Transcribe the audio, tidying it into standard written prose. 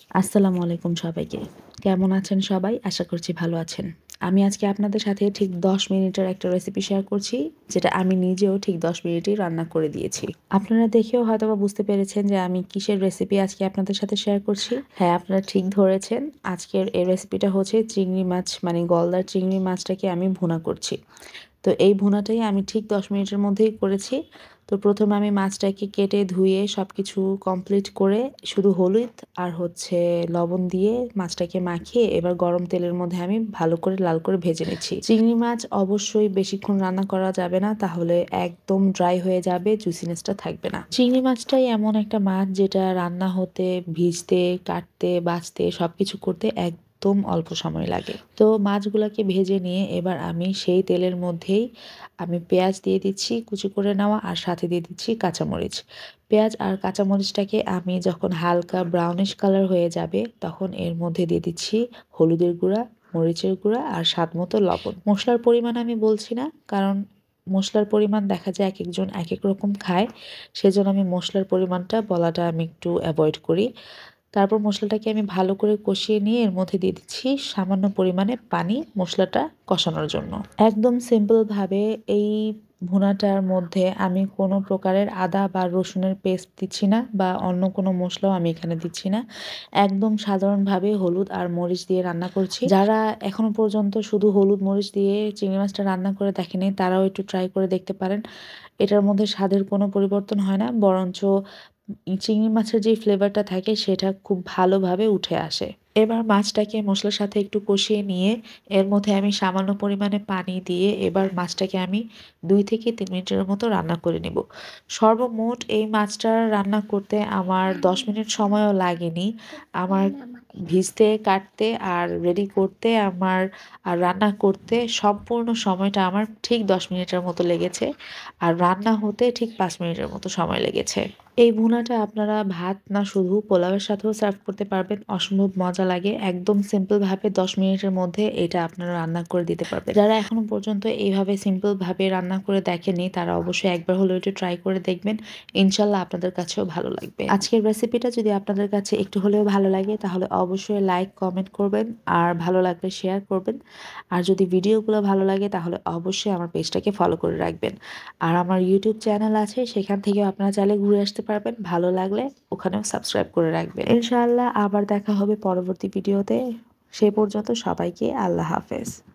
আসসালামু আলাইকুম সবাইকে। কেমন আছেন সবাই? আশা করছি ভালো আছেন। আমি আজকে আপনাদের সাথে ঠিক ১০ মিনিটের একটা রেসিপি শেয়ার করছি, যেটা আমি নিজেও ঠিক ১০ মিনিটেই রান্না করে দিয়েছি। আপনারা দেখেও হয়তোবা বুঝতে পেরেছেন যে আমি কিসের রেসিপি আজকে আপনাদের সাথে শেয়ার করছি। হ্যাঁ, আপনারা ঠিক ধরেছেন। আজকের এই রেসিপিটা হচ্ছে চিংড়ি মাছ মানে গলদার চিংড়ি মাছটাকে আমি ভুনা করছি। তো এই ভুনাটাই আমি ঠিক ১০ মিনিটের মধ্যেই করেছি। তো ১ম এ আমি মাছটাকে কেটে ধুয়ে সবকিছু কমপ্লিট করে শুধু হলুদ আর হচ্ছে লবণ দিয়ে মাছটাকে মাখিয়ে এবার গরম তেলের মধ্যে আমি ভালো করে লাল করে ভেজে নিচ্ছি। চিংড়ি মাছ অবশ্যই বেশিক্ষণ রান্না করা যাবে না, তাহলে একদম ড্রাই হয়ে যাবে, জুসিনেসটা থাকবে না। চিংড়ি মাছটাই এমন একটা মাছ যেটা রান্না হতে, ভিজতে, কাটতে, বাছতে সবকিছু করতে একদম অল্প সময় লাগে। তো মাছগুলাকে ভেজে নিয়ে এবার আমি সেই তেলের মধ্যেই আমি পেঁয়াজ দিয়ে দিচ্ছি কুচি করে নেওয়া, আর সাথে দিয়ে দিচ্ছি কাঁচামরিচ। পেঁয়াজ আর কাঁচামরিচটাকে আমি যখন হালকা ব্রাউনিশ কালার হয়ে যাবে তখন এর মধ্যে দিয়ে দিচ্ছি হলুদের গুঁড়া, মরিচের গুঁড়া আর স্বাদমতো লবণ। মসলার পরিমাণ আমি বলছি না, কারণ মসলার পরিমাণ দেখা যায় একেকজন একেক রকম খায়। সেজন্য আমি মসলার পরিমাণটা বলাটা আমি একটু এভয়েড করি। তারপর মসলাটাকে আমি ভালো করে কষিয়ে নিয়ে এর মধ্যে দিয়ে দিচ্ছি সামান্য পরিমাণে পানি মশলাটা কষানোর জন্য। একদম সিম্পলভাবে এই ভুনাটার মধ্যে আমি কোনো প্রকারের আদা বা রসুনের পেস্ট দিচ্ছি না, বা অন্য কোনো মসলাও আমি এখানে দিচ্ছি না। একদম সাধারণভাবে হলুদ আর মরিচ দিয়ে রান্না করছি। যারা এখনো পর্যন্ত শুধু হলুদ মরিচ দিয়ে চিংড়ি মাছটা রান্না করে দেখেনি, তারাও একটু ট্রাই করে দেখতে পারেন। এটার মধ্যে স্বাদের কোনো পরিবর্তন হয় না, বরঞ্চ চিংড়ি মাছের যে ফ্লেভারটা থাকে সেটা খুব ভালোভাবে উঠে আসে। এবার মাছটাকে মশলার সাথে একটু কষিয়ে নিয়ে এর মধ্যে আমি সামান্য পরিমাণে পানি দিয়ে এবার মাছটাকে আমি ২ থেকে ৩ মিনিটের মতো রান্না করে নেব। সর্বমোট এই মাছটা রান্না করতে আমার ১০ মিনিট সময়ও লাগেনি। আমার ভিজতে, কাটতে আর রেডি করতে আর রান্না করতে সম্পূর্ণ সময়টা আমার ঠিক ১০ মিনিটের মতো লেগেছে। আর রান্না হতে ঠিক ৫ মিনিটের মতো সময় লেগেছে। এই ভুনাটা আপনারা ভাত না শুধু পোলাওয়ের সাথেও সার্ভ করতে পারবেন। অসম্ভব মজা লাগে। একদম সিম্পলভাবে ১০ মিনিটের মধ্যে এটা আপনারা রান্না করে দিতে পারবেন। যারা এখনো পর্যন্ত এইভাবে সিম্পলভাবে রান্না করে দেখেননি, তারা অবশ্যই একবার হলেও একটু ট্রাই করে দেখবেন। ইনশাল্লাহ আপনাদের কাছেও ভালো লাগবে। আজকের রেসিপিটা যদি আপনাদের কাছে একটু হলেও ভালো লাগে, তাহলে অবশ্যই লাইক, কমেন্ট করবেন আর ভালো লাগলে শেয়ার করবেন। আর যদি ভিডিওগুলো ভালো লাগে তাহলে অবশ্যই আমার পেজটাকে ফলো করে রাখবেন। আর আমার ইউটিউব চ্যানেল আছে, সেখান থেকেও আপনারা চাইলে ঘুরে আসতে পারবেন। ভালো লাগলে ওখানেও সাবস্ক্রাইব করে রাখবেন। ইনশাআল্লাহ আবার দেখা হবে পরবর্তী ভিডিওতে। সে পর্যন্ত সবাইকে আল্লাহ হাফেজ।